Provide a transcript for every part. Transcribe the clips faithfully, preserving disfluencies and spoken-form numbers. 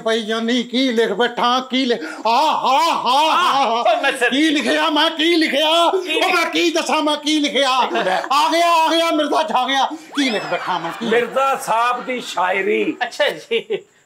पई जानी की लिख बैठा की लिख आ हा हा हा की लिखिया मैं की लिखिया ओ मैं की दसा मैं की लिखिया आ गया आ गया मिर्जा छा गया की लिख बैठा मैं मिर्जा साहब दी शायरी। अच्छा जी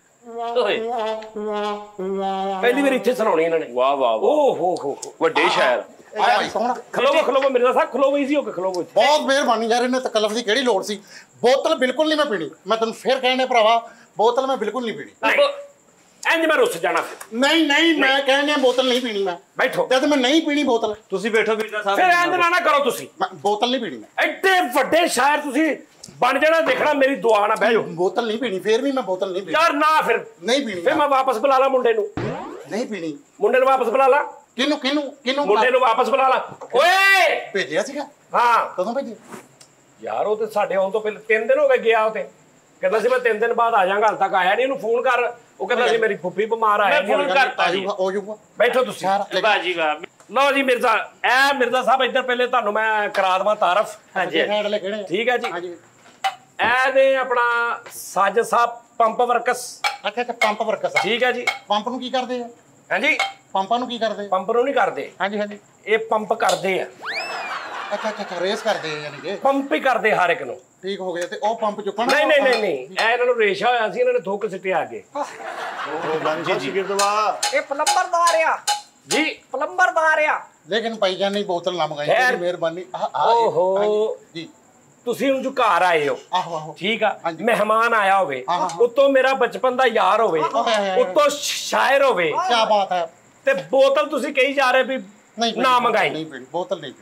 पहली बार इत्थे सुनाउणी इन्हां ने। वाह वाह ओ हो हो वड्डे शायर खलोवो खलोवो मिर्जा साहब खलोवो इजी हो के खलोवो। बहुत मेहरबानी यार इन्हें तकल्लुफ दी केड़ी लोड़ सी। बोतल बिल्कुल नहीं मैं पीनी मैं तैनूं फिर कहने भरावा बोतल मैं बिल्कुल नहीं पीनी। इंज मैं रुस जाना नहीं नहीं मैं कहने बोतल नहीं पीनी मैं बैठो जद मैं नहीं पीनी बोतल तुसी बैठो मिर्जा साहब फिर इंज ना ना करो तुसी बोतल नहीं पीनी मैं एडे वड्डे शायर तुसी बन जाना देखना मेरी दुआ ना बह जाओ। बोतल नहीं पीनी फिर भी मैं बोतल नहीं पीनी यार ना फिर नहीं पीनी फिर मैं वापस बुला ला मुंडे नूं नहीं पीनी मुंडे नूं वापस बुला ला किनू किनू किनू मुंडे नूं वापस बुला ला ओए भेजिया सीगा हां कदों भेजी यार ਉਹ ਤੇ ਸਾਡੇ ਆਉਣ ਤੋਂ ਪਹਿਲੇ तीन दिन हो गए ਗਿਆ ਉਹ ਤੇ ਕਹਿੰਦਾ ਸੀ ਮੈਂ तीन दिन ਬਾਅਦ ਆ ਜਾਵਾਂਗਾ ਹਾਲ ਤੱਕ ਆਇਆ ਨਹੀਂ ਇਹਨੂੰ ਫੋਨ ਕਰ ਉਹ ਕਹਿੰਦਾ ਸੀ ਮੇਰੀ ਫੁੱਫੀ ਬਿਮਾਰ ਆਇਆ ਮੈਂ ਫੋਨ ਕਰਤਾ ਜੀ ਹੋ ਜਾਊਗਾ ਬੈਠੋ ਤੁਸੀਂ ਬਾਜੀ ਵਾਹ ਲਓ ਜੀ ਮਿਰਜ਼ਾ ਇਹ ਮਿਰਜ਼ਾ ਸਾਹਿਬ ਇੱਧਰ ਪਹਿਲੇ ਤੁਹਾਨੂੰ ਮੈਂ ਕਰਾ ਦਵਾਂ ਤਾਰਫ ਹਾਂਜੀ ਹੈਂਡਲੇ ਕਿਹੜੇ ਠੀਕ ਹੈ ਜੀ ਹਾਂਜੀ ਇਹ ਨੇ ਆਪਣਾ ਸਾਜ ਸਾਹਿਬ ਪੰਪ ਵਰਕਸ ਅੱਛਾ ਅੱਛਾ ਪੰਪ ਵਰਕਸ ਠੀਕ ਹੈ ਜੀ ਪੰਪ ਨੂੰ ਕੀ ਕਰਦੇ ਆ ਹਾਂਜੀ ਪੰਪਾਂ ਨੂੰ ਕੀ ਕਰਦੇ ਪੰਪ ਨੂੰ ਨਹੀਂ ਕਰਦੇ ਹਾਂਜੀ ਹਾਂਜੀ ਇਹ ਪੰਪ ਕਰਦੇ ਆ ਅੱਛਾ ਅੱਛਾ ਰੇਸ ਕਰਦੇ ਆ ਯਾਨੀ ਕਿ ਪੰਪ ਹੀ ਕਰਦੇ ਹਰ ਇੱਕ ਨੂੰ ਠੀਕ ਹੋ ਗਿਆ ਤੇ ਉਹ ਪੰਪ ਚੁੱਕਣਾ ਨਹੀਂ ਨਹੀਂ ਨਹੀਂ ਨਹੀਂ ਇਹ ਇਹਨਾਂ ਨੂੰ ਰੇਸ਼ਾ ਹੋਇਆ ਸੀ ਇਹਨਾਂ ਨੇ ਥੁੱਕ ਸਿੱਟਿਆ ਅੱਗੇ ਜੀ ਗਿਰਦਵਾ ਇਹ ਪਲੰਬਰਦਾਰ ਆ ਜੀ ਪਲੰਬਰਦਾਰ ਆ ਲੇਕਿਨ ਭਾਈ ਜਾਨ ਨਹੀਂ ਬੋਤਲ ਨਾ ਮੰਗਾਈ ਖੈਰ। ਤੇਰੀ ਮਿਹਰਬਾਨੀ ਓਹੋ ਜੀ ਤੁਸੀਂ ਹੁਣ ਜੋ ਘਰ ਆਏ ਹੋ ਆਹੋ ਆਹੋ ਠੀਕ ਆ ਹਾਂਜੀ। ਮਹਿਮਾਨ ਆਇਆ ਹੋਵੇ ਹਾਂ, ਹਾਂ। ਉਤੋਂ ਮੇਰਾ ਬਚਪਨ ਦਾ ਯਾਰ ਹੋਵੇ ਹਾਂ। ਉਤੋਂ ਸ਼ਾਇਰ ਹੋਵੇ ਕੀ ਬਾਤ ਹੈ ਤੇ ਬੋਤਲ ਤੁਸੀਂ ਕਹੀ ਜਾ ਰਹੇ ਵੀ ਨਹੀਂ ਨਾ ਮੰਗਾਈ ਨਹੀਂ ਪੀਣੀ ਬੋਤਲ ਨਹੀਂ ਪੀਣੀ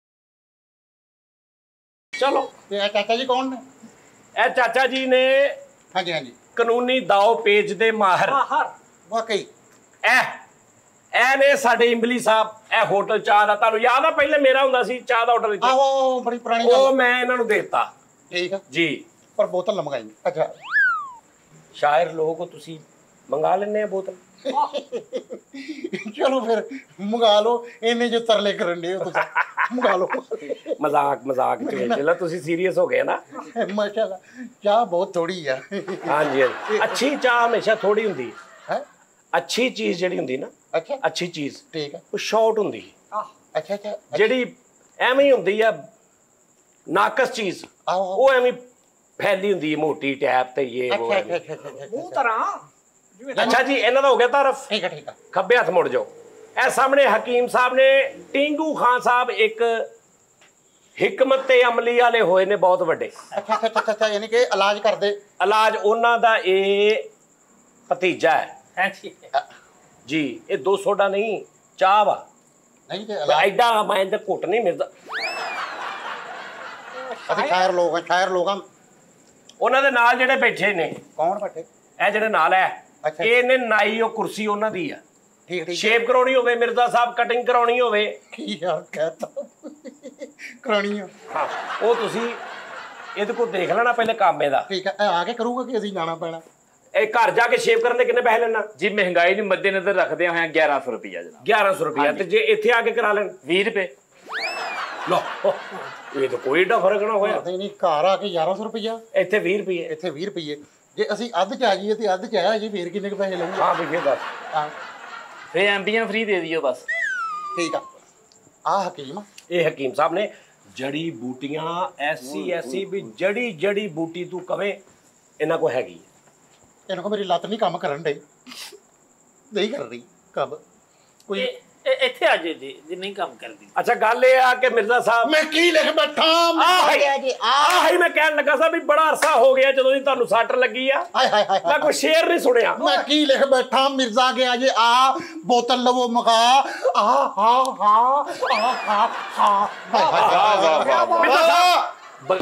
ਚਲੋ ਤੇ ਇਹ ਚਾਚਾ ਜੀ ਕੌਣ ਨੇ ਇਹ ਚਾਚਾ ਜੀ ਨੇ ਹਾਂਜੀ ਹਾਂਜੀ ਕਾਨੂੰਨੀ ਦਾਅ ਪੇਚ ਦੇ ਮਾਹਰ ਵਾਕਈ ਇਹ ਇਹ ਨੇ ਸਾਡੇ ਇੰਬਲੀ ਸਾਹਿਬ ਇਹ ਹੋਟਲ ਚਾਹ ਦਾ ਤੁਹਾਨੂੰ ਯਾਦ ਆ ਪਹਿਲੇ ਮੇਰਾ ਹੁੰਦਾ ਸੀ ਚਾਹ ਦਾ ਆਰਡਰ ਆਹੋ ਬੜੀ ਪੁਰਾਣੀ ਗੱਲ ਉਹ ਮੈਂ ਇਹਨਾਂ ਨੂੰ ਦੇ ਦਿੱਤਾ ਠੀਕ ਆ ਜੀ ਪਰ ਬੋਤਲ ਨਾ ਮੰਗਾਈ ਅੱਛਾ ਸ਼ਾਇਰ ਲੋਕ ਹੋ ਤੁਸੀਂ ਮੰਗਾ ਲੈਣੇ ਆ ਬੋਤਲ ਚਲੋ ਫਿਰ ਮੰਗਾ ਲਓ ਇਹਨੇ ਜੋ ਤਰਲੇ ਕਰਨ ਦੇ ਤੁਸੀਂ ਮੰਗਾ ਲਓ ਮਜ਼ਾਕ ਮਜ਼ਾਕ ਚ ਵਿੱਚ ਲੈ ਤੁਸੀਂ ਸੀਰੀਅਸ ਹੋ ਗਏ ਨਾ ਮਾਸ਼ਾਅੱਲਾ ਚਾਹ ਬਹੁਤ ਥੋੜੀ ਆ ਹਾਂਜੀ ਹਾਂਜੀ ਅੱਛੀ ਚਾਹ ਹਮੇਸ਼ਾ ਥੋੜੀ ਹੁੰਦੀ ਹੈ ਅੱਛੀ ਚੀਜ਼ ਜਿਹੜੀ ਹੁੰਦੀ ਨਾ ਅੱਛਾ ਅੱਛੀ ਚੀਜ਼ ਠੀਕ ਆ ਉਹ ਸ਼ਾਰਟ ਹੁੰਦੀ ਅੱਛਾ ਅੱਛਾ ਜਿਹੜੀ ਐਵੇਂ ਹੀ ਹੁੰਦੀ ਆ ਨਾਕਸ ਚੀਜ਼ ਆਹੋ ਉਹ ਐਵੇਂ ਫੈਲੀ ਹੁੰਦੀ ਹੈ ਮੋਟੀ ਟੈਪ ਤੇ ਇਹ ਉਹ ਅੱਛਾ ਅੱਛਾ ਅੱਛਾ ਮੂੰਹ ਤਰ੍ਹਾਂ ਅੱਛਾ ਜੀ ਇਹਨਾਂ ਦਾ ਹੋ ਗਿਆ ਤਾਰਫ ਠੀਕ ਆ ਠੀਕ ਆ ਖੱਬੇ ਹੱਥ ਮੁੜ ਜਾਓ ਇਹ ਸਾਹਮਣੇ ਹਕੀਮ ਸਾਹਿਬ ਨੇ ਟਿੰਗੂ ਖਾਨ ਸਾਹਿਬ ਇੱਕ हिकमत ते अमली वाले होए ने बहुत वड्डे। अच्छा अच्छा अच्छा अच्छा यानी कि इलाज कर दे इलाज उन्हां दा ए भतीजा है जी ये दो सोडा नहीं चाह वा नहीं ते इलाज एडा मैं ते घुट नहीं मिलदा ਅਸੀਂ ਸ਼ਾਇਰ ਲੋਕ ਆ ਸ਼ਾਇਰ ਲੋਕ ਆ ਉਹਨਾਂ ਦੇ ਨਾਲ ਜਿਹੜੇ ਬੈਠੇ ਨੇ ਕੌਣ ਬੈਠੇ ਇਹ ਜਿਹੜੇ ਨਾਲ ਹੈ ਇਹਨੇ ਨਾਈ ਉਹ ਕੁਰਸੀ ਉਹਨਾਂ ਦੀ ਆ ਠੀਕ ਠੀਕ ਸ਼ੇਪ ਕਰਾਉਣੀ ਹੋਵੇ ਮਿਰਜ਼ਾ ਸਾਹਿਬ ਕਟਿੰਗ ਕਰਾਉਣੀ ਹੋਵੇ ਕੀ ਯਾਰ ਕਹਤਾ ਕਰਾਉਣੀ ਆ ਹਾਂ ਉਹ ਤੁਸੀਂ ਇਹਦੇ ਕੋਲ ਦੇਖ ਲੈਣਾ ਪਹਿਲੇ ਕੰਮ ਇਹਦਾ ਠੀਕ ਹੈ ਆ ਕੇ ਕਰੂਗਾ ਕਿ ਅਸੀਂ ਜਾਣਾ ਪੈਣਾ ਇਹ ਘਰ ਜਾ ਕੇ ਸ਼ੇਪ ਕਰਨ ਦੇ ਕਿੰਨੇ ਪੈਸੇ ਲੈਣਾ ਜੀ ਮਹਿੰਗਾਈ ਨੂੰ ਮੱਦੇਨਜ਼ਰ ਰੱਖਦੇ ਹੋਏ ਗਿਆਰਾਂ ਸੌ ਰੁਪਇਆ ਜਨਾਬ ਗਿਆਰਾਂ ਸੌ ਰੁਪਇਆ ਤੇ ਜੇ ਇੱਥੇ ਆ ਕੇ ਕਰਾ ਲੈਣ ਵੀਹ ਰੁਪਏ ਲੋ ਇਹ ਤਾਂ ਕੋਈ ਏਡਾ ਫਰਕ ਨਾ ਹੋਇਆ ਨਹੀਂ ਨਹੀਂ ਘਰ ਆ ਕੇ ਗਿਆਰਾਂ ਸੌ ਰੁਪਇਆ ਇੱਥੇ ਵੀਹ ਰੁਪਏ ਇੱਥੇ ਵੀਹ ਰੁਪਏ ਜੇ ਅਸੀਂ ਅੱਧ ਚ ਆ ਜਾਈਏ ਤੇ ਅੱਧ ਚ ਆਇਆ ਜੀ ਫੇਰ ਕਿੰਨੇ ਕੁ ਪੈਸੇ ਲਵਾਂਗੇ ਹਾਂ ਵੀ ਫੇਰ ਦੱਸ ਹਾਂ ਫੇਰ ਐਮਪੀਆਂ ਫ੍ਰੀ ਦੇ ਦਿਓ ਬਸ ਠੀਕ ਆ ਆ ਹਕੀਮ ਇਹ ਹਕੀਮ ਸਾਹਿਬ ਨੇ ਜੜੀ ਬੂਟੀਆਂ ਐਸੀ ਐਸੀ ਵੀ ਜੜੀ ਜੜੀ ਬੂਟੀ ਤੂੰ ਕਵੇਂ ਇਹਨਾਂ ਕੋ ਹੈਗੀ ਇਹਨਾਂ ਕੋ ਮੇਰੀ ਲੱਤ ਨਹੀਂ ਕੰਮ ਕਰਨ ਡਈ ਨਹੀਂ ਕਰ ਰਹੀ ਕਬ ਕੋਈ ਇੱਥੇ ਆ ਜੇ ਜੀ ਜੇ ਨਹੀਂ ਕੰਮ ਕਰਦੀ ਅੱਛਾ ਗੱਲ ਇਹ ਆ ਕਿ ਮਿਰਜ਼ਾ ਸਾਹਿਬ ਮੈਂ ਕੀ ਲਿਖ ਬੈਠਾ ਆ ਜੀ ਆ ਹੀ ਮੈਂ ਕਹਿਣ ਲੱਗਾ ਸੀ ਵੀ ਬੜਾ ਅਰਸਾ ਹੋ ਗਿਆ ਜਦੋਂ ਦੀ ਤੁਹਾਨੂੰ ਸੱਟ ਲੱਗੀ ਆ ਹਾਏ ਹਾਏ ਹਾਏ ਮੈਂ ਕੋਈ ਸ਼ੇਰ ਨਹੀਂ ਸੁਣਿਆ ਮੈਂ ਕੀ ਲਿਖ ਬੈਠਾ ਮਿਰਜ਼ਾ ਗਿਆ ਜੇ ਆ ਬੋਤਲ ਲਵੋ ਮਗਾ ਆ ਹਾ ਹਾ ਆ ਹਾ ਹਾ ਮਿਰਜ਼ਾ ਸਾਹਿਬ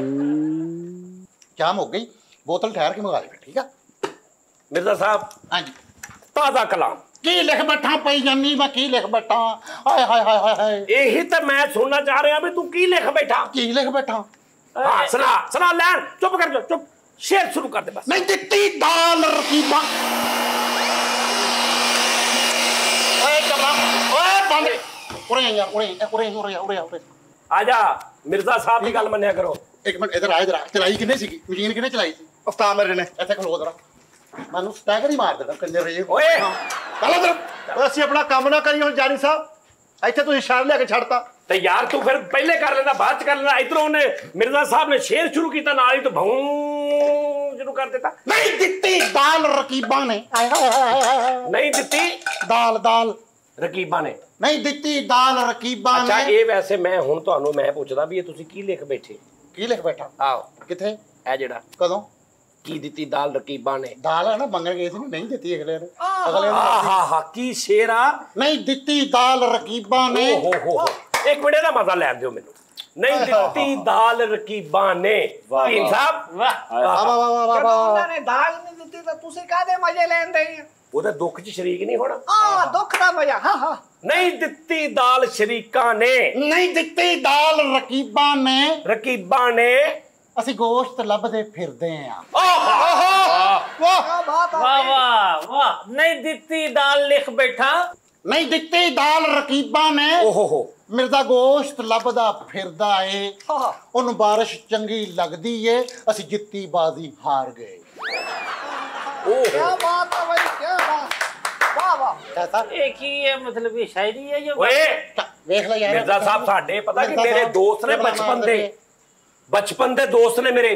ਜਾਮ ਹੋ ਗਈ ਬੋਤਲ ਠਹਿਰ ਕੇ ਮੰਗਾ ਲੈ ਠੀਕ ਆ ਮਿਰਜ਼ਾ ਸਾਹਿਬ ਹਾਂਜੀ ਤਾਜ਼ਾ ਕਲਾਮ ਕੀ ਲਿਖ ਬੈਠਾ ਪਈ ਜਾਨੀ ਮੈਂ ਕੀ ਲਿਖ ਬੈਠਾ ਹਾਏ ਹਾਏ ਹਾਏ ਹਾਏ ਇਹੀ ਤਾਂ ਮੈਂ ਸੁਣਨਾ ਚਾਹ ਰਿਹਾ ਵੀ ਤੂੰ ਕੀ ਲਿਖ ਬੈਠਾ ਕੀ ਲਿਖ ਬੈਠਾ ਹਾਂ ਸੁਣਾ ਸੁਣਾ ਲੈਣ ਚੁੱਪ ਕਰ ਜਾ ਚੁੱਪ ਸ਼ੇਰ ਸ਼ੁਰੂ ਕਰ ਦੇ ਬਸ ਨਹੀਂ ਦਿੱਤੀ ਦਾਲ ਰਕੀਬਾ ਓਏ ਕਮਰਾ ਓਏ ਬੰਦ ਉਰੇ ਯਾਰ ਉਰੇ ਉਰੇ ਉਰੇ ਉਰੇ ਉਰੇ ਆ ਜਾ ਮਿਰਜ਼ਾ ਸਾਹਿਬ ਦੀ ਗੱਲ ਮੰਨਿਆ ਕਰੋ ਇੱਕ ਮਿੰਟ ਇਧਰ ਆ ਇਧਰ ਆ ਚਲਾਈ ਕਿੰਨੇ ਸੀਗੀ ਮਸ਼ੀਨ ਕਿੰਨੇ ਚਲਾਈ ਸੀ ਉਸਤਾਦ ਮੇਰੇ ਨੇ ਇੱਥੇ ਖਲੋ ਜਰਾ ਮੈਨੂੰ ਸਟੈਗਰ ਹੀ ਮਾਰ ਦੇਣਾ ਕੰਜਰ ਜੀ ਓਏ ਚੱਲ ਉਧਰ ਅਸੀਂ ਆਪਣਾ ਕੰਮ ਨਾ ਕਰੀ ਹੁਣ ਜਾਨੀ ਸਾਹਿਬ ਇੱਥੇ ਤੁਸੀਂ ਸ਼ਹਿਰ ਲਿਆ ਕੇ ਛੱਡਤਾ ਤੇ ਯਾਰ ਤੂੰ ਫਿਰ ਪਹਿਲੇ ਕਰ ਲੈਂਦਾ ਬਾਅਦ ਚ ਕਰ ਲੈਂਦਾ ਇਧਰੋਂ ਉਹਨੇ ਮਿਰਜ਼ਾ ਸਾਹਿਬ ਨੇ ਸ਼ੇਰ ਸ਼ੁਰੂ ਕੀਤਾ ਨਾਲ ਹੀ ਤੂੰ ਭੌਂ ਸ਼ੁਰੂ ਕਰ ਦਿੱਤਾ ਨਹੀਂ ਦਿੱਤੀ ਦਾਲ ਰਕੀਬਾਂ ਨੇ ਆਏ ਹਾਏ ਹਾਏ ਹਾਏ ਨਹੀਂ ਦਿੱਤੀ ਦਾਲ ਦਾਲ ਰਕੀਬਾਂ ਨੇ ਨਹੀਂ ਦਿੱਤੀ ਦਾਲ ਰਕੀਬਾਂ ਅੱਛਾ ਨੇ ਇਹ ਵੈਸੇ ਮੈਂ ਹੁਣ ਤੁਹਾਨੂੰ ਮੈਂ ਪੁੱਛਦਾ ਵੀ ਇਹ ਤੁਸੀਂ ਕੀ ਲਿਖ ਬੈਠੇ ਕੀ ਲਿਖ ਬੈਠਾ ਆਓ ਕਿੱਥੇ ਇਹ ਜਿਹੜਾ ਕਦੋਂ ਕੀ ਦਿੱਤੀ ਦਾਲ ਰਕੀਬਾਂ ਨੇ ਦਾਲ ਹੈ ਨਾ ਮੰਗਣ ਗਏ ਸੀ ਨਹੀਂ ਦਿੱਤੀ ਅਗਲੇ ਨੇ ਅਗਲੇ ਨੇ ਆਹ ਹਾ ਹਾ ਕੀ ਸ਼ੇਰ ਆ ਨਹੀਂ ਦਿੱਤੀ ਦਾਲ ਰਕੀਬਾਂ ਨੇ ਓ ਹੋ ਹੋ ਹੋ ਇੱਕ ਮਿੰਟ ਦਾ ਮਜ਼ਾ ਲੈਣ ਦਿਓ ਮੈਨੂੰ ਨਹੀਂ ਦਿੱਤੀ ਦਾਲ ਰਕੀਬਾਂ ਨੇ ਭੀਮ ਸਾਹਿਬ ਵਾਹ ਵਾਹ ਵਾਹ ਵਾਹ ਵਾਹ ਵਾਹ ਉਹਨਾਂ ਨੇ ਦਾਲ ਨਹੀਂ ਦਿੱਤੀ ਤਾਂ ਤੁਸੀਂ ਕਾਹਦੇ ਮਜ਼ੇ ਲੈਂਦੇ ਆ ਉਹਦੇ ਦੁੱਖ 'ਚ ਸ਼ਰੀਕ ਨਹੀਂ ਹੋਣਾ ਆ ਦੁੱਖ ਦਾ ਮਜ਼ਾ ਹਾਂ ਹਾਂ ਨਹੀਂ ਦਿੱਤੀ ਦਾਲ ਸ਼ਰੀਕਾਂ ਨੇ ਨਹੀਂ ਦਿੱਤੀ ਦਾਲ ਰਕੀਬਾਂ ਨੇ ਰਕੀਬਾਂ ਨੇ ਅਸੀਂ ਗੋਸ਼ਤ ਲੱਭਦੇ ਫਿਰਦੇ ਆਂ ਆਹ ਵਾਹ ਕੀ ਬਾਤ ਆ ਵਾਹ ਵਾਹ ਵਾਹ ਨਹੀਂ ਦਿੱਤੀ ਦਾਲ ਲਿਖ ਬੈਠਾ ਨਹੀਂ ਦਿੱਤੀ ਦਾਲ ਰਕੀਬਾਂ ਨੇ ਓ ਹੋ ਹੋ ਮਿਰਜ਼ਾ ਗੋਸ਼ਤ ਲੱਭਦਾ ਫਿਰਦਾ ਏ ਹਾਂ ਉਹਨੂੰ ਬਾਰਿਸ਼ ਚੰਗੀ ਲੱਗਦੀ ਏ ਅਸੀਂ ਜਿੱਤੀ ਬਾਜ਼ੀ ਹਾਰ ਗਏ ਓ ਕੀ ਬਾਤ ਆ ਬਈ ਕੀ ਬਾਤ ਵਾਹ ਵਾਹ ਕਹਤਾ ਇਹ ਕੀ ਹੈ ਮਤਲਬ ਇਹ ਸ਼ਾਇਰੀ ਹੈ ਜਾਂ ਓਏ ਵੇਖ ਲੈ ਯਾਰ ਮਿਰਜ਼ਾ ਸਾਹਿਬ ਸਾਡੇ ਪਤਾ ਕਿ ਮਿਰਜ਼ਾ ਮੇਰੇ ਸਾਹਿਬ ਦੋਸਤ ਨੇ ਕਿਰਲਾ ਬਚਪਨ ਮਾਰਦੇ ਦੇ ਬਚਪਨ ਦੇ ਦੋਸਤ ਨੇ ਮੇਰੇ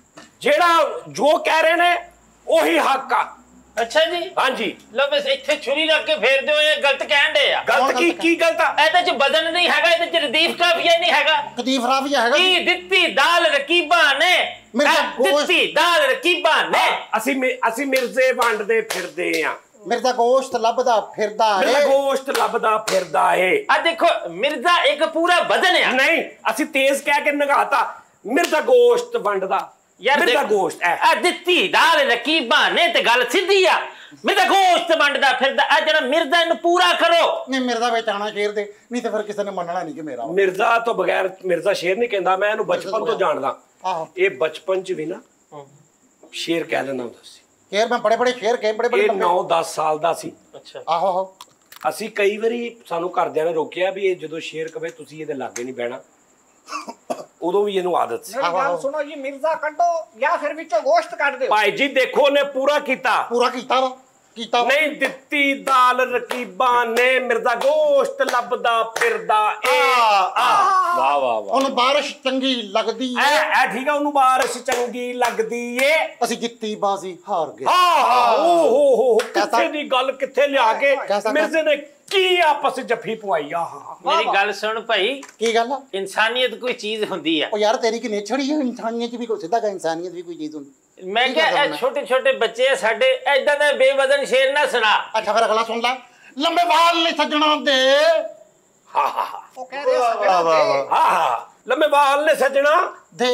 ਜਿਹੜਾ ਜੋ ਕਹਿ ਰਹੇ ਨੇ ਉਹੀ ਹੱਕ ਆ ਅੱਛਾ ਜੀ ਹਾਂਜੀ ਲੋ ਬਸ ਇੱਥੇ ਛੁਰੀ ਰੱਖ ਕੇ ਫੇਰ ਦਿਓ ਇਹ ਗਲਤ ਕਹਿਣ ਦੇ ਆ ਗਲਤ ਕੀ ਕੀ ਗਲਤ ਆ ਇਹਦੇ ਚ ਵਜ਼ਨ ਨਹੀਂ ਹੈਗਾ ਇਹਦੇ ਚ ਰਦੀਫ ਕਾਫੀਆ ਨਹੀਂ ਹੈਗਾ ਕਦੀਫ ਰਾਵੀਆ ਹੈਗਾ ਕੀ ਦਿੱਤੀ ਦਾਲ ਰਕੀਬਾਂ ਨੇ ਮਿਰਜ਼ਾ ਇਹ ਗੋਸ਼ਤ- ਦਿੱਤੀ ਦਾਲ ਰਕੀਬਾਂ ਨੇ ਅਸੀਂ ਮਿ- ਅਸੀਂ ਮਿਰਜ਼ੇ ਵੰਡਦੇ ਫਿਰਦੇ ਆ ਮਿਰਜ਼ਾ ਗੋਸ਼ਤ ਲੱਭਦਾ ਫਿਰਦਾ ਮੇਰਾ ਏ ਗੋਸ਼ਤ ਲੱਭਦਾ ਫਿਰਦਾ ਏ ਆ ਦੇਖੋ ਮਿਰਜ਼ਾ ਇੱਕ ਪੂਰਾ ਵਜ਼ਨ ਆ ਨਹੀਂ ਅਸੀਂ ਤੇਜ਼ ਕਹਿ ਕੇ ਨਗਾਤਾ ਮਿਰਜ਼ਾ ਗੋਸ਼ਤ ਵੰਡਦਾ ਯਾਰ ਮਿਰਜ਼ਾ ਦੇਖ- ਗੋਸ਼ਤ ਐ ਆ ਦਿੱਤੀ ਦਾਲ ਰਕੀਬਾਂ ਨੇ ਤੇ ਗੱਲ ਸਿੱਧੀ ਆ ਮਿਰਜ਼ਾ ਗੋਸ਼ਤ ਵੰਡਦਾ ਫਿਰਦਾ ਆ ਜਿਹੜਾ ਮਿਰਜ਼ਾ ਇਹਨੂੰ ਪੂਰਾ ਕਰੋ ਨਹੀਂ ਮਿਰਜ਼ਾ ਵਿੱਚ ਆਣਾ ਸ਼ੇਰ ਦੇ ਨਹੀਂ ਤੇ ਫਿਰ ਕਿਸੇ ਨੇ ਮੰਨਣਾ ਨਹੀਂ ਕਿ ਮੇਰਾ ਵਾ। ਮਿਰਜ਼ਾ ਤੋਂ ਬਗੈਰ ਮਿਰਜ਼ਾ ਸ਼ੇਰ ਨਹੀਂ ਕਹਿੰਦਾ ਮੈਂ ਇਹਨੂੰ ਬਚਪਨ ਤੋਂ ਜਾਣਦਾ ਆਹੋ ਇਹ ਬਚਪਨ ਚ ਵੀ ਨਾ ਸ਼ੇਰ ਕਹਿ ਦਿੰਦਾ ਹੁੰਦਾ ਸੀ ਸ਼ੇਰ ਮੈਂ ਬੜੇ ਬੜੇ ਸ਼ੇਰ ਕਹੇ ਬੜੇ ਬੜੇ ਇਹ ਲੰਬੇ। ਨੌ ਦਸ ਸਾਲ ਦਾ ਸੀ ਅੱਛਾ ਆਹੋ ਆਹੋ ਅਸੀਂ ਕਈ ਵਾਰੀ ਸਾਨੂੰ ਘਰਦਿਆਂ ਨੇ ਰੋਕਿਆ ਵੀ ਇਹ ਜਦੋਂ ਸ਼ੇਰ ਕਵੇ ਤੁਸੀਂ ਇਹਦੇ ਲਾਗੇ ਨਹੀਂ ਬਹਿਣਾ ਉਦੋਂ ਵੀ ਇਹਨੂੰ ਆਦਤ ਸੀ ਮੇਰੀ ਗੱਲ ਸੁਣੋ ਜੀ ਮਿਰਜ਼ਾ ਕੱਢੋ ਜਾਂ ਫਿਰ ਵਿੱਚੋਂ ਗੋਸ਼ਤ ਕੱਢ ਦਿਓ ਭਾਈ ਜੀ ਦੇਖੋ ਉਹਨੇ ਪੂਰਾ ਕੀਤਾ ਪੂਰਾ ਕੀਤਾ ਵਾ ਕੀਤਾ ਵਾ। ਨਹੀਂ ਦਿੱਤੀ ਦਾਲ ਰਕੀਬਾਂ ਨੇ ਮਿਰਜ਼ਾ ਗੋਸ਼ਤ ਲੱਭਦਾ ਫਿਰਦਾ ਏ ਵਾਹ ਵਾਹ ਵਾਹ ਉਹਨੂੰ ਬਾਰਿਸ਼ ਚੰਗੀ ਲੱਗਦੀ ਐ ਏ ਐ ਠੀਕ ਆ ਉਹਨੂੰ ਬਾਰਿਸ਼ ਚੰਗੀ ਲੱਗਦੀ ਏ ਅਸੀਂ ਜਿੱਤੀ ਬਾਜ਼ੀ ਹਾਰ ਗਏ ਹਾਂ ਓ ਹੋ ਹੋ ਕੈਸਾ- ਕਿੱਥੇ ਦੀ ਗੱਲ ਕਿੱਥੇ ਲਿਆ ਕੇ ਕੈਸਾ- ਮਿਰਜ਼ੇ ਨੇ ਕੀ ਆਪਸ ਵਿੱਚ ਜੱਫੀ ਪਵਾਈ ਆ ਮੇਰੀ ਗੱਲ ਸੁਣ ਭਾਈ ਕੀ ਗੱਲ ਆ ਇਨਸਾਨੀਅਤ ਕੋਈ ਚੀਜ਼ ਹੁੰਦੀ ਆ ਉਹ ਯਾਰ ਤੇਰੀ ਕਿ ਨੇਛੜੀ ਹੈ ਇਨਸਾਨੀਅਤ ਚ ਵੀ ਕੋਈ ਸਿੱਧਾ ਕਾ ਇਨਸਾਨੀਅਤ ਵੀ ਕੋਈ ਚੀਜ਼ ਹੁੰਦੀ ਮੈਂ ਕੀ ਕਿਹਾ ਕਰਨਾ? ਇਹ ਛੋਟੇ ਛੋਟੇ ਬੱਚੇ ਆ ਸਾਡੇ ਐਦਾਂ ਦਾ ਬੇਵਜ਼ਨ ਸ਼ੇਰ ਨਾ ਸੁਣਾ ਅੱਛਾ ਫਿਰ ਅਗਲਾ ਸੁਣ ਲੈ ਲੰਬੇ ਵਾਲ ਨੇ ਸੱਜਣਾ ਦੇ ਹਾ ਹਾ ਹਾ ਉਹ ਕਹਿੰਦੇ ਸੱਜਣਾ ਦੇ ਹਾ ਹਾ ਲੰਮੇ ਵਾਲ ਨੇ ਸੱਜਣਾ ਦੇ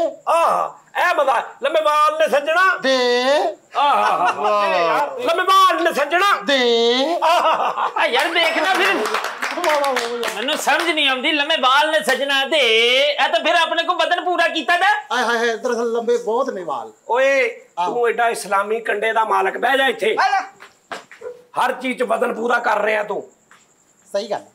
ਆਹ ਐ ਮਜ਼ਾ ਲੰਮੇ ਵਾਲ ਨੇ ਸੱਜਣਾ ਦੇ ਆਹ ਲੰਮੇ ਵਾਲ ਨੇ ਸੱਜਣਾ ਦੇ ਆ ਯਾਰ ਦੇਖਣਾ ਫਿਰ ਮੈਨੂੰ ਸਮਝ ਨਹੀਂ ਆਉਂਦੀ ਲੰਮੇ ਬਾਲ ਨੇ ਸਜਣਾ ਦੇ ਇਹ ਤਾਂ ਫਿਰ ਆਪਣੇ ਕੋ ਬਦਨ ਪੂਰਾ ਕੀਤਾ ਦਾ ਆਏ ਹਾਏ ਹਾਏ ਦਰਅਸਲ ਲੰਬੇ ਬਹੁਤ ਨੇ ਵਾਲ ਓਏ ਤੂੰ ਐਡਾ ਇਸਲਾਮੀ ਕੰਡੇ ਦਾ ਮਾਲਕ ਬਹਿ ਜਾ ਇੱਥੇ ਆ ਜਾ ਹਰ ਚੀਜ਼ 'ਚ ਬਦਨ ਪੂਰਾ ਕਰ ਰਿਹਾ ਤੂੰ ਸਹੀ ਗੱਲ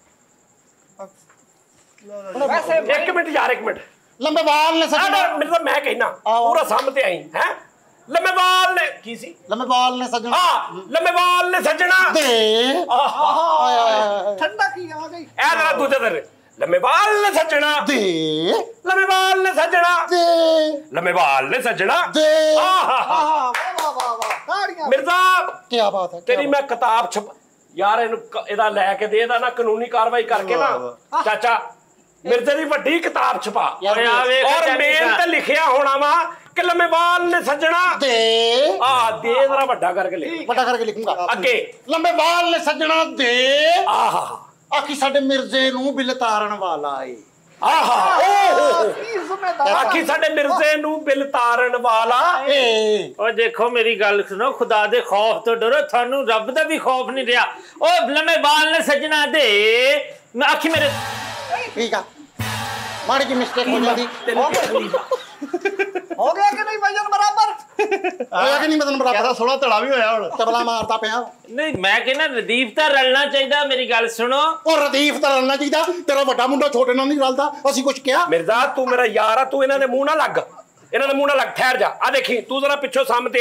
ਵੈਸੇ ਇੱਕ ਮਿੰਟ ਯਾਰ ਇੱਕ ਮਿੰਟ ਲੰਬੇ ਵਾਲ ਨੇ ਸੱਜਣਾ ਮੈਨੂੰ ਤਾਂ ਮੈਂ ਕਹਿਣਾ ਆਹੋ। ਪੂਰਾ ਸਾਹਮਣੇ ਆਈ ਹੈ ਲੰਮੇ ਵਾਲ ਨੇ ਕੀ ਸੀ ਲੰਬੇ ਵਾਲ ਨੇ ਸੱਜਣਾ ਹਾਂ ਲੰਮੇ ਵਾਲ ਨੇ ਸੱਜਣਾ ਦੇ ਆਹ ਆਏ ਹਾਏ ਹਾਏ ਠੰਡਾ ਕੀ ਆ ਗਈ ਇਹ ਜਰਾ ਦੂਜੇ ਦਰ ਲੰਮੇ ਵਾਲ ਨੇ ਸੱਜਣਾ ਦੇ ਲੰਮੇ ਵਾਲ ਨੇ ਸੱਜਣਾ ਦੇ ਲੰਮੇ ਵਾਲ ਨੇ ਸੱਜਣਾ ਦੇ ਆਹ ਆਹ ਵਾਹ ਵਾਹ ਵਾਹ ਵਾਹ ਤਾੜੀਆਂ ਮਿਰਜ਼ਾ ਕੀ ਬਾਤ ਹੈ ਕਿਆ ਤੇਰੀ ਮੈਂ ਕਿਤਾਬ ਛਪ ਯਾਰ ਇਹਨੂੰ ਕ- ਇਹਦਾ ਲੈ ਕੇ ਦੇ ਇਹਦਾ ਨਾ ਕਾਨੂੰਨੀ ਕਾਰਵਾਈ ਕਰਕੇ ਨਾ ਚਾਚਾ ਮਿਰਜ਼ੇ ਦੀ ਵੱਡੀ ਕਿਤਾਬ ਛਪਾ ਯਾਰ ਓਏ ਆ ਵੇਖ ਔਰ ਮੇਨ ਤੇ ਲਿਖਿਆ ਹੋਣਾ ਵਾ ਕਿ ਲੰਮੇ ਵਾਲ ਨੇ ਸੱਜਣਾ ਦੇ ਆ ਦੇ ਜਰਾ ਵੱਡਾ ਕਰਕੇ ਲਿਖ ਵੱਡਾ ਕਰਕੇ ਲਿਖੂੰਗਾ ਅੱਗੇ ਲੰਬੇ ਵਾਲ ਨੇ ਸੱਜਣਾ ਦੇ ਆਹਾ ਆਖੀ ਸਾਡੇ ਮਿਰਜ਼ੇ ਨੂੰ ਬਿਲ ਤਾਰਨ ਵਾਲਾ ਏ ਆਹਾ ਓ ਹੋ ਹੋ ਕੀ ਜ਼ਿੰਮੇਦਾਰ ਆਖੀ ਸਾਡੇ ਮਿਰਜ਼ੇ ਨੂੰ ਬਿਲ ਤਾਰਨ ਵਾਲਾ ਏ ਓ ਦੇਖੋ ਮੇਰੀ ਗੱਲ ਸੁਣੋ ਖੁਦਾ ਦੇ ਖੌਫ ਤੋਂ ਡਰੋ ਤੁਹਾਨੂੰ ਰੱਬ ਦਾ ਵੀ ਖੌਫ ਨਹੀਂ ਰਿਹਾ ਓ ਲੰਮੇ ਬਾਲ ਨੇ ਸਜਣਾ ਦੇ ਮੈਂ ਆਖੀ ਮੇਰੇ ਠੀਕ ਆ ਮਾੜੀ ਜੀ ਮਿਸਟੇਕ ਹੋ ਜਾਂਦੀ ਤੈਨੂੰ ਤਕਲੀਫ ਆ। ਹੋ ਗਿਆ ਕਿ ਨਹੀਂ ਵਜਨ ਬਰਾਬਰ ਹੋਇਆ ਕਿ ਨਹੀਂ ਮਤਲਬ ਬਰਾਬਰ ਕਹਿੰਦਾ ਥੋੜਾ ਧੜਾ ਵੀ ਹੋਇਆ ਹੁਣ ਤਬਲਾ ਮਾਰਦਾ ਪਿਆ ਨਹੀਂ ਮੈਂ ਕਹਿੰਦਾ ਰਦੀਪ ਤਾਂ ਰਲਣਾ ਚਾਹੀਦਾ ਮੇਰੀ ਗੱਲ ਸੁਣੋ ਉਹ ਰਦੀਫ ਤਾਂ ਰਲਣਾ ਚਾਹੀਦਾ ਤੇਰਾ ਵੱਡਾ ਮੁੰਡਾ ਛੋਟੇ ਨਾਲ ਨਹੀਂ ਰਲਦਾ ਅਸੀਂ ਕੁਝ ਕਿਹਾ ਮਿਰਜ਼ਾ ਤੂੰ ਮੇਰਾ ਯਾਰ ਆ ਤੂੰ ਇਹਨਾਂ ਦੇ ਮੂੰਹ ਨਾ ਲੱਗ ਇਹਨਾਂ ਦੇ ਮੂੰਹ ਨਾ ਲੱਗ ਠਹਿਰ ਜਾ ਆ ਦੇਖੀ ਤੂੰ ਜ਼ਰਾ ਪਿੱਛੋਂ ਸਾਹਮਣੇ ਆ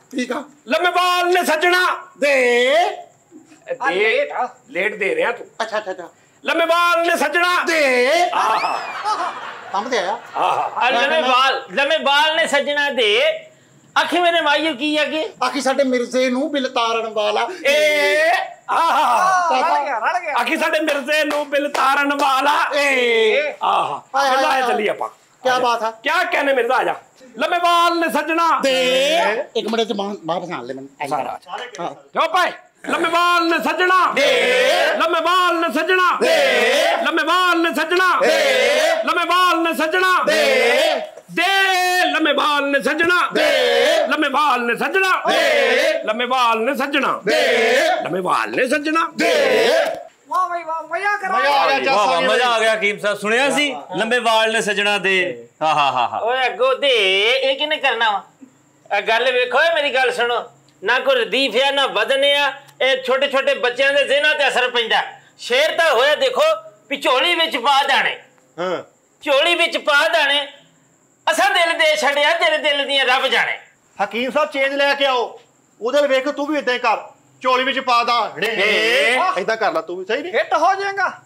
ਠੀਕ ਆ ਲੰਮੇ ਬਾਲ ਨੇ ਸੱਜਣਾ ਦੇ ਆ ਲੇਟ ਆ ਲੇਟ ਦੇ ਰਿਹਾ ਤੂੰ ਅੱਛਾ ਅੱਛਾ ਅੱਛਾ ਲੰਮੇ ਬਾਲ ਨੇ ਸੱਜਣਾ ਦੇ ਆਹਾ ਕੰਮ ਤੇ ਆਇਆ ਆਹਾ ਆ ਲੰਮੇ ਬਾਲ ਲੰਮੇ ਬਾਲ ਨੇ ਸੱਜਣਾ ਦੇ ਆਖੀ ਮੇਰੇ ਮਾਈਓ ਕੀ ਅੱਗੇ ਆਖੀ ਸਾਡੇ ਮਿਰਜ਼ੇ ਨੂੰ ਬਿਲ ਤਾਰਨ ਵਾਲਾ ਏ ਆਹਾ ਰੜ ਗਿਆ ਰੜ ਗਿਆ ਆਖੀ ਸਾਡੇ ਮਿਰਜ਼ੇ ਨੂੰ ਬਿਲ ਤਾਰਨ ਵਾਲਾ ਏ ਆਹਾ ਹਾਏ ਹਾਏ ਚੱਲਾ ਹਾਏ। ਚੱਲੀ ਆਪਾਂ ਕੀ ਬਾਤ ਆ क्या कहने मिर्जा आजा लम्बे बाल ने सजना ਦੇ ਇੱਕ ਮਿੰਟ ਚ ਬਾਹਰ ਪਛਾਣ ਲੈ ਮੈਨੂੰ सारा ਹਾਂ क्यों पाए लम्बे बाल ने सजना दे लम्बे बाल ने सजना दे लम्बे बाल ने सजना दे लम्बे बाल ने सजना दे दे लम्बे बाल ने सजना दे लम्बे बाल ने सजना दे लम्बे बाल ने सजना दे लम्बे बाल ने सजना दे ਵਾਹ ਬਈ ਵਾਹ ਮਜ਼ਾ ਕਰਾ ਮਜ਼ਾ ਆ ਗਿਆ ਵਾਹ ਵਾਹ ਜੱਸ ਮਜ਼ਾ ਆ ਗਿਆ ਹਕੀਮ ਸਾਹਿਬ ਸੁਣਿਆ ਸੀ ਲੰਬੇ ਵਾਲ ਨੇ ਸਜਣਾ ਦੇ ਹਾ ਹਾ ਹਾ ਹਾ ਓਏ ਅੱਗੋ ਦੇ ਇਹ ਕਿਨੇ ਕਰਨਾ ਵਾ ਇਹ ਗੱਲ ਵੇਖੋ ਇਹ ਮੇਰੀ ਗੱਲ ਸੁਣੋ ਨਾ ਕੋਈ ਰਦੀਫ ਆ ਨਾ ਵਦਨ ਆ ਇਹ ਛੋਟੇ ਛੋਟੇ ਬੱਚਿਆਂ ਦੇ ਜ਼ਿਹਨਾਂ ਤੇ ਅਸਰ ਪੈਂਦਾ ਸ਼ੇਰ ਤਾਂ ਹੋਇਆ ਦੇਖੋ ਵੀ ਝੋਲੀ ਵਿੱਚ ਪਾ ਦਾਣੇ ਹਾਂ ਝੋਲੀ ਵਿੱਚ ਪਾ ਦਾਣੇ ਅਸਾਂ ਦਿਲ ਦੇ ਛੱਡਿਆ ਤੇਰੇ ਦਿਲ ਦੀਆਂ ਰੱਬ ਜਾਣੇ ਹਕੀਮ ਸਾਹਿਬ ਚੇਂਜ ਲੈ ਕੇ ਆਓ ਉਹਦੇ ਵੱਲ ਵੇਖ ਤੂੰ ਵੀ ਇਦਾਂ ਹੀ ਕਰ ਝੋਲੀ ਵਿੱਚ ਪਾ ਦਾ ਏਦਾਂ ਕਰ ਲੈ ਤੂੰ ਵੀ ਸਹੀ ਨਹੀਂ ਹਿੱਟ ਹੋ ਜਾਏਗਾ